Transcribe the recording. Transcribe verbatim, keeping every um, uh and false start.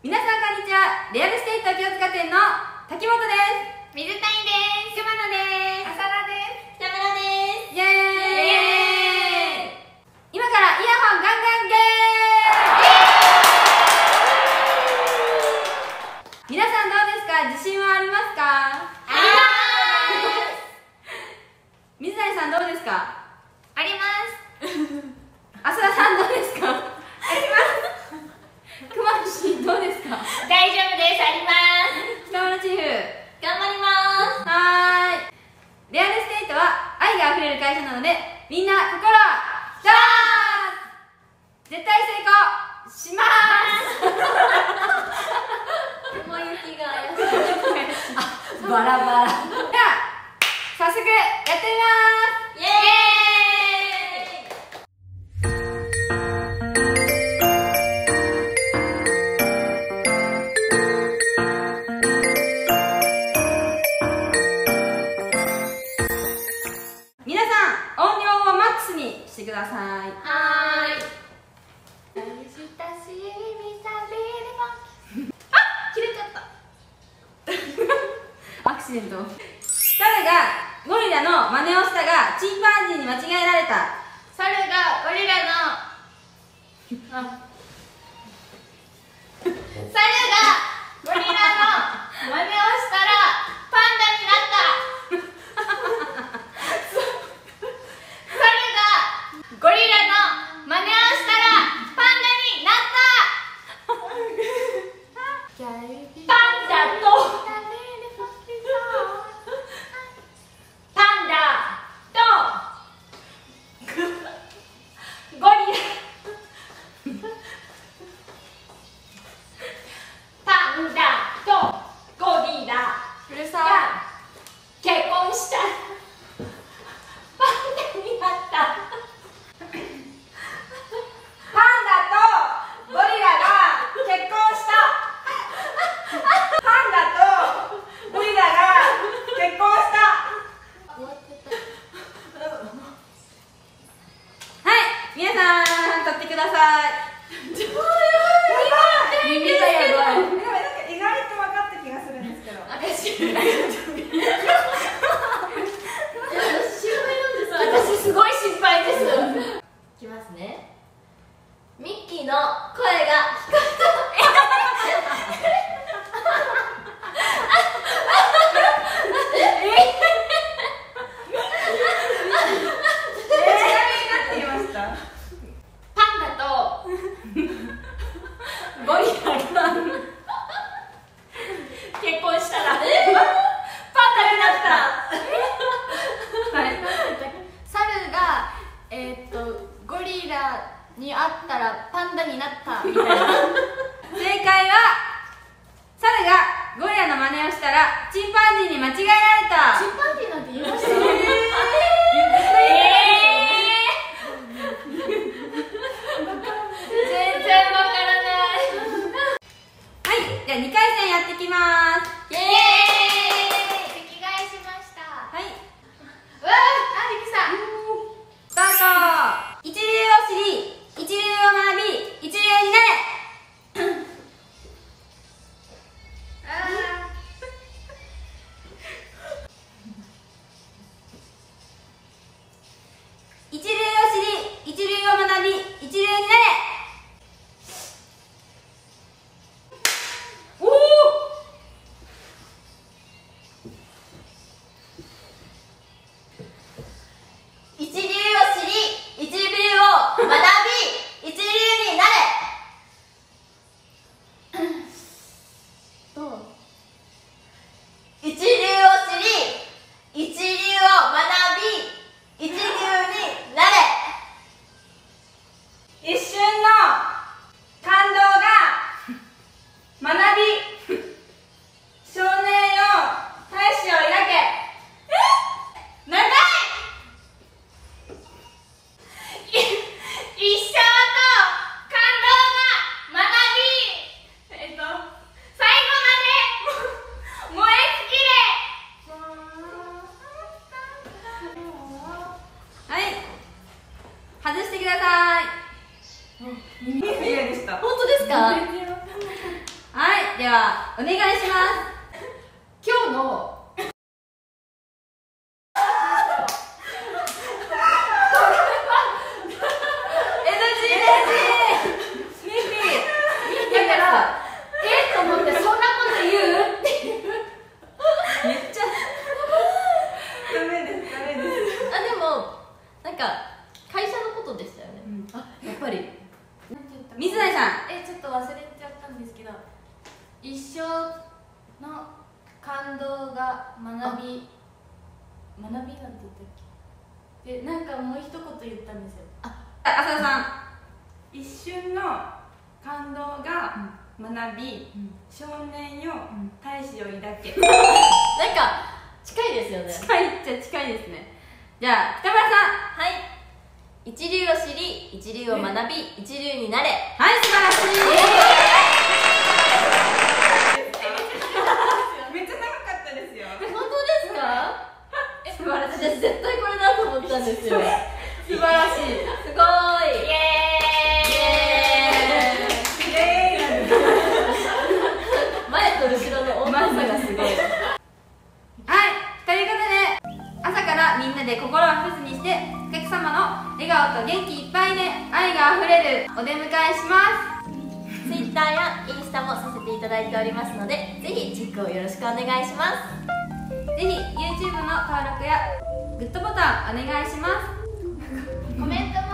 皆さんこんにちは。レアルステート清塚店の滝本です。 水谷です。 熊野です。 浅田です。 北村です。 イエーイ。今からイヤホンガンガンゲー。皆さんどうですか？自信はありますか？ あります。 水谷さんどうですか？ あります浅田さんどうですか？あります。熊野氏どうですか？ 大丈夫です。あります。 北村チーフ頑張ります。 はーい。レアルステートは愛があふれる会社なので、みんな心ダー絶対成功しま雲行きが怪しい。 ーすバラバラでは早速やってみます。 イエーイ。 皆さん音量をマックスにしてください。 はーい。 親しみされるあ切れちゃったアクシデント。誰がゴリラの真似をしたがチンパンジーに間違えられた。 猿がゴリラのあ猿がゴリラの真似をしたらパンダになった猿がゴリラの真似をしたらパンダになったパンダとパンダとゴリラパンダとゴリラうるさが結婚したパンダになったパンダとゴリラが結婚したパンダとゴリラが結婚したはい皆さん撮ってください。耳がやばい。 でもなんか意外と分かった気がするんですけど。 私私すごい心配ですいきますね。ミッキーの声が聞こパンダとゴリラが結婚したらパンダになったはい猿がえー、っとゴリラに会ったらパンダになったみたいな正解は猿がゴリラの真似をしたらチンパンジーに間違えられた。 チンパンジーなんて言いましたえー全然わからないはいじゃあにかい戦やってきます。 イエーイ席替えしましたはいうわーあびっくりしたスタート。一流を知り一流を学び一流になれ。 あ一流を知り一流を学び一流になれ。おおい、ではお願いします。今日の水谷さん、 え、ちょっと忘れちゃったんですけど、一生の感動が学び学びなんて言ったっけ。で、なんかもう一言言ったんですよ。 あ、浅田さん、 一瞬の感動が学び、うん、少年よ、うん、大志を抱け。 なんか近いですよね。 近いっちゃ近いですね。じゃあ北村さん。 はい、一流を知り、一流を学び、一流になれ。 はい、素晴らしい。 めっちゃ長かったですよ。 本当ですか？ 素晴らしい。 私絶対これだと思ったんですよ。 素晴らしい。 すごい。イエーイ。イエーイ。前と後ろの温度差がすごい。 はい、ということで朝からみんなで心を一つにしてお客様の笑顔と元気いっぱいで愛があふれるお出迎えします。 Twitter やインスタもさせていただいておりますので、ぜひチェックをよろしくお願いします。 ぜひ YouTube の登録やグッドボタンお願いします。 コメント